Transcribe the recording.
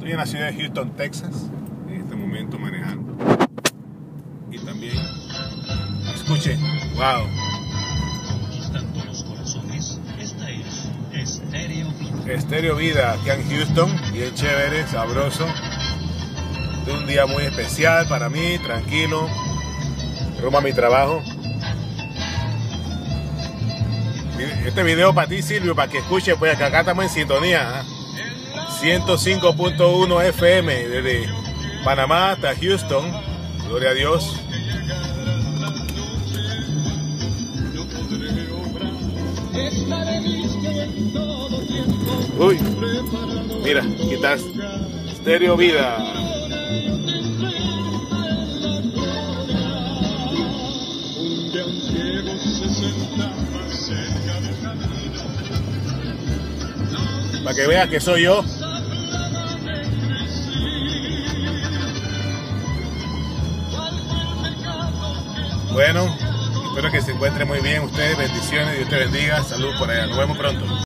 Estoy en la ciudad de Houston, Texas, en este momento manejando. Y también, escuchen, wow. Conquistando los corazones, esta es Estéreo Vida. Estéreo Vida, aquí en Houston, bien chévere, sabroso. De un día muy especial para mí, tranquilo, rumbo a mi trabajo. Este video para ti, Silvio, para que escuches, pues acá estamos en sintonía, 105.1 FM desde Panamá hasta Houston, gloria a Dios. Uy, mira, aquí está Estéreo Vida. Para que veas que soy yo. Bueno, espero que se encuentren muy bien ustedes. Bendiciones, Dios te bendiga. Salud por allá. Nos vemos pronto.